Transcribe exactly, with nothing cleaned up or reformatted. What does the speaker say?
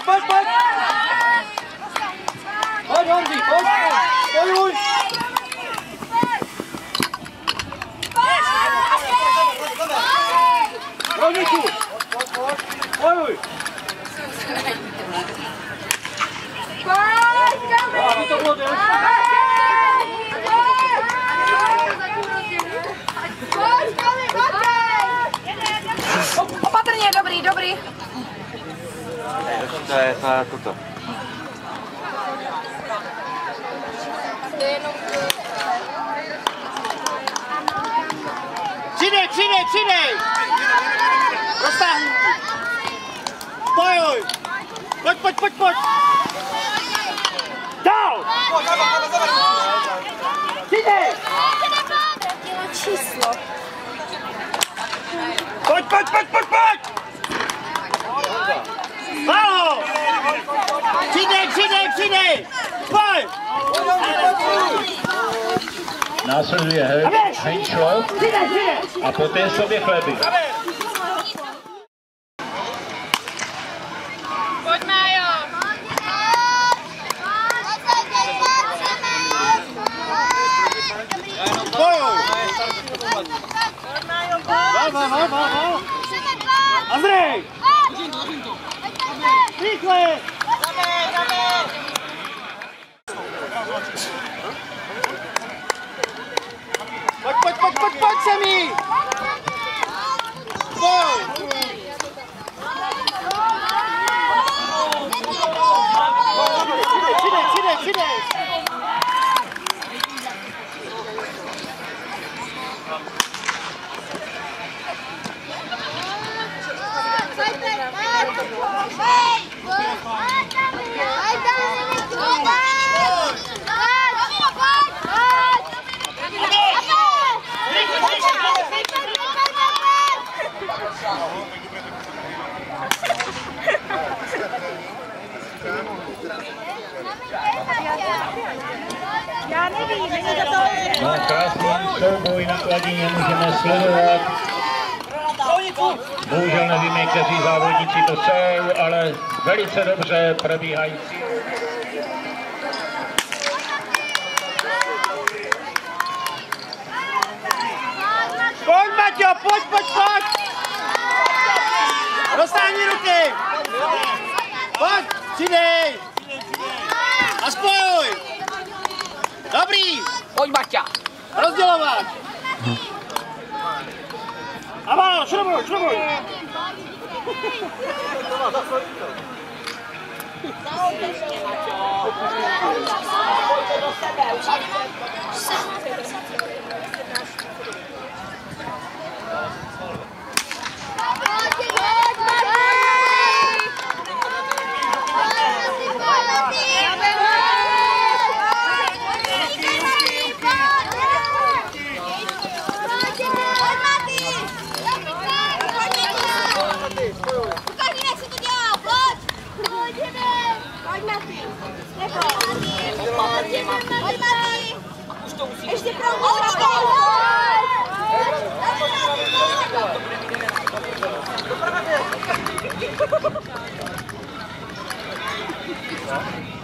pojď, pojď! Pojď, Honzi, pojď! Spojuj! Rovničku! Spojuj! Aby to bylo delší. Opatrně, dobrý, dobrý. To je na toto. Přidej, přidej, přidej! Roztáhni! Spojuj! Pojď, pojď, pojď, pojď! Dál! Přidej! Číslo. Pojď, pojď, pojď, pojď, pojď! Halo! Přidej, přidej, přidej! Pojď! Následuje Heinšlov a poté sobě Chleby. Pojď, Májo! Spojuj! Val, val, val, val! Andrej! Rychle! Pojď, pojď, pojď, pojď, pojď, Semi! Spojuj! Přidej, přidej, přidej! Já nevím, není to to. No, krásný souboj na kladině můžeme sledovat. Bohužel nevíme, kteří závodníci to jsou, ale velice dobře probíhající. Pojď, Maťo, pojď, pojď, pojď! Roztáhni ruky! Pojď, přidej! A spojuj! Dobrý! Pojď, Baťa. Rozdělovat! A málo, šrobuj, šrobuj! Ještě pro